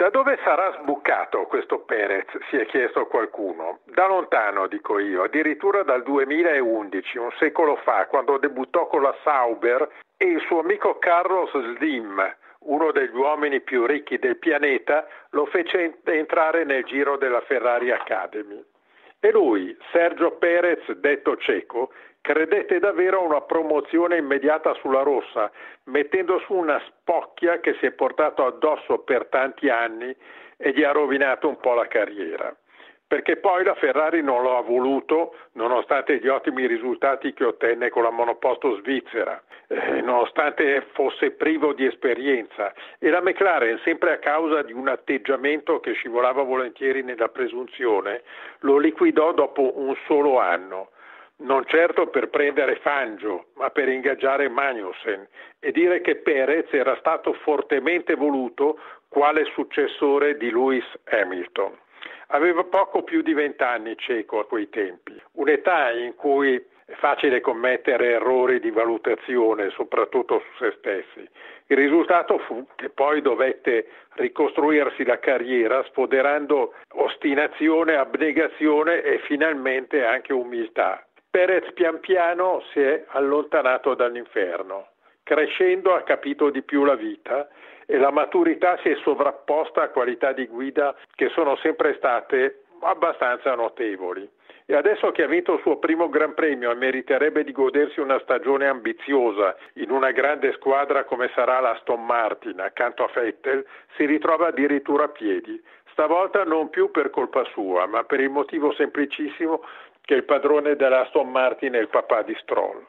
Da dove sarà sbucato questo Perez? Si è chiesto qualcuno. Da lontano, dico io, addirittura dal 2011, un secolo fa, quando debuttò con la Sauber e il suo amico Carlos Slim, uno degli uomini più ricchi del pianeta, lo fece entrare nel giro della Ferrari Academy. E lui, Sergio Perez, detto Checo, credette davvero a una promozione immediata sulla rossa, mettendo su una spocchia che si è portato addosso per tanti anni e gli ha rovinato un po' la carriera. Perché poi la Ferrari non lo ha voluto, nonostante gli ottimi risultati che ottenne con la monoposto svizzera, nonostante fosse privo di esperienza, e la McLaren, sempre a causa di un atteggiamento che scivolava volentieri nella presunzione, lo liquidò dopo un solo anno. Non certo per prendere Fangio, ma per ingaggiare Magnussen e dire che Perez era stato fortemente voluto quale successore di Lewis Hamilton. Aveva poco più di 20 anni Checo a quei tempi, un'età in cui è facile commettere errori di valutazione, soprattutto su se stessi. Il risultato fu che poi dovette ricostruirsi la carriera sfoderando ostinazione, abnegazione e finalmente anche umiltà. Perez pian piano si è allontanato dall'inferno. Crescendo ha capito di più la vita e la maturità si è sovrapposta a qualità di guida che sono sempre state abbastanza notevoli. E adesso che ha vinto il suo primo Gran Premio e meriterebbe di godersi una stagione ambiziosa in una grande squadra come sarà la Aston Martin accanto a Vettel, si ritrova addirittura a piedi. Stavolta non più per colpa sua, ma per il motivo semplicissimo che il padrone della Aston Martin è il papà di Stroll.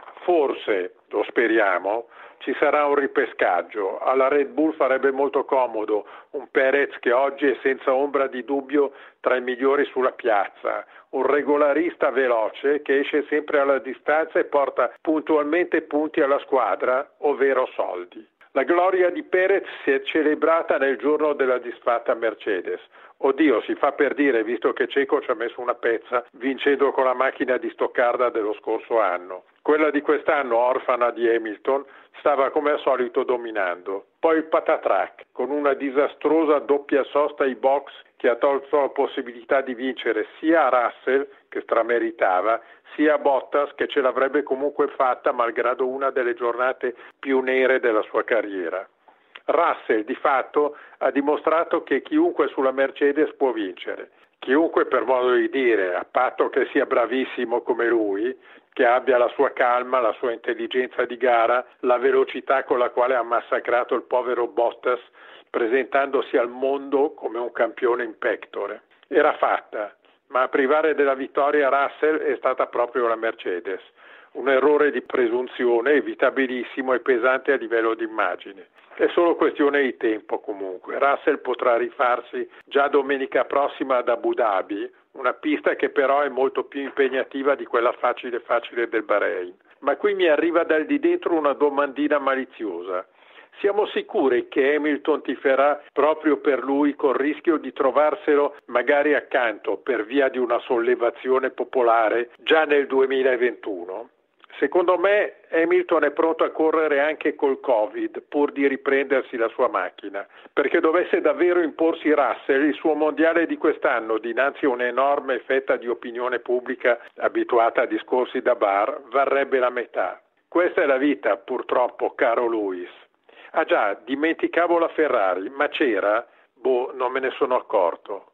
Forse, lo speriamo, ci sarà un ripescaggio. Alla Red Bull farebbe molto comodo un Perez che oggi è senza ombra di dubbio tra i migliori sulla piazza, un regolarista veloce che esce sempre alla distanza e porta puntualmente punti alla squadra, ovvero soldi. La gloria di Perez si è celebrata nel giorno della disfatta Mercedes. Oddio, si fa per dire, visto che Checo ci ha messo una pezza vincendo con la macchina di Stoccarda dello scorso anno. Quella di quest'anno, orfana di Hamilton, stava come al solito dominando. Poi il patatrac, con una disastrosa doppia sosta ai box che ha tolto la possibilità di vincere sia a Russell, che strameritava, sia a Bottas, che ce l'avrebbe comunque fatta malgrado una delle giornate più nere della sua carriera. Russell di fatto ha dimostrato che chiunque sulla Mercedes può vincere. Chiunque, per modo di dire, a patto che sia bravissimo come lui, che abbia la sua calma, la sua intelligenza di gara, la velocità con la quale ha massacrato il povero Bottas, presentandosi al mondo come un campione in pectore. Era fatta, ma a privare della vittoria Russell è stata proprio la Mercedes. Un errore di presunzione evitabilissimo e pesante a livello di immagine. È solo questione di tempo comunque. Russell potrà rifarsi già domenica prossima ad Abu Dhabi, una pista che però è molto più impegnativa di quella facile del Bahrain. Ma qui mi arriva dal di dentro una domandina maliziosa. Siamo sicuri che Hamilton tiferà proprio per lui col rischio di trovarselo magari accanto per via di una sollevazione popolare già nel 2021? Secondo me Hamilton è pronto a correre anche col Covid pur di riprendersi la sua macchina, perché dovesse davvero imporsi Russell, il suo mondiale di quest'anno dinanzi a un'enorme fetta di opinione pubblica abituata a discorsi da bar varrebbe la metà. Questa è la vita, purtroppo, caro Lewis. Ah già, dimenticavo la Ferrari, ma c'era? Non me ne sono accorto.